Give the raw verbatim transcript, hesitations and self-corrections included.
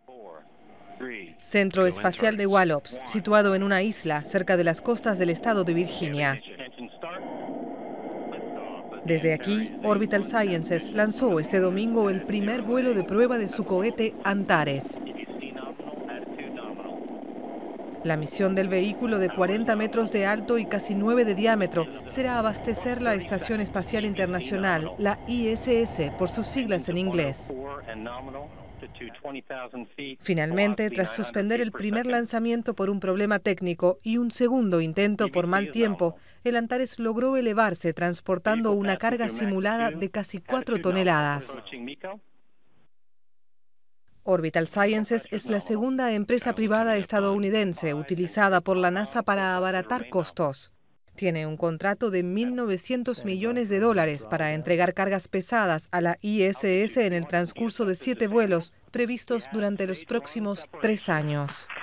Centro Espacial de Wallops, situado en una isla cerca de las costas del estado de Virginia. Desde aquí, Orbital Sciences lanzó este domingo el primer vuelo de prueba de su cohete Antares. La misión del vehículo de cuarenta metros de alto y casi nueve de diámetro será abastecer la Estación Espacial Internacional, la I S S por sus siglas en inglés. Finalmente, tras suspender el primer lanzamiento por un problema técnico y un segundo intento por mal tiempo, el Antares logró elevarse transportando una carga simulada de casi cuatro toneladas. Orbital Sciences es la segunda empresa privada estadounidense utilizada por la NASA para abaratar costos. Tiene un contrato de mil novecientos millones de dólares para entregar cargas pesadas a la I S S en el transcurso de siete vuelos previstos durante los próximos tres años.